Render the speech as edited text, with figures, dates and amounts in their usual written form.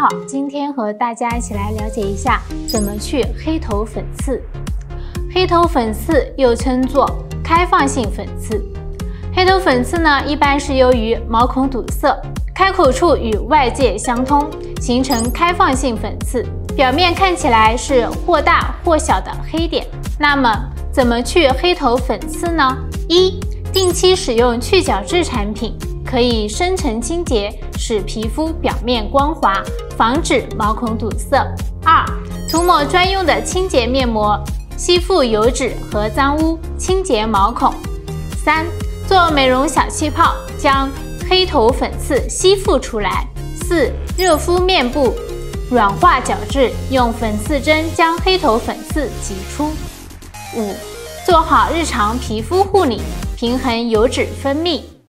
好，今天和大家一起来了解一下怎么去黑头粉刺。黑头粉刺又称作开放性粉刺。黑头粉刺呢，一般是由于毛孔堵塞，开口处与外界相通，形成开放性粉刺，表面看起来是或大或小的黑点。那么怎么去黑头粉刺呢？一、定期使用去角质产品，可以深层清洁，使皮肤表面光滑，防止毛孔堵塞。二、涂抹专用的清洁面膜，吸附油脂和脏污，清洁毛孔。三、做美容小气泡，将黑头粉刺吸附出来。四、热敷面部，软化角质，用粉刺针将黑头粉刺挤出。五、做好日常皮肤护理，平衡油脂分泌。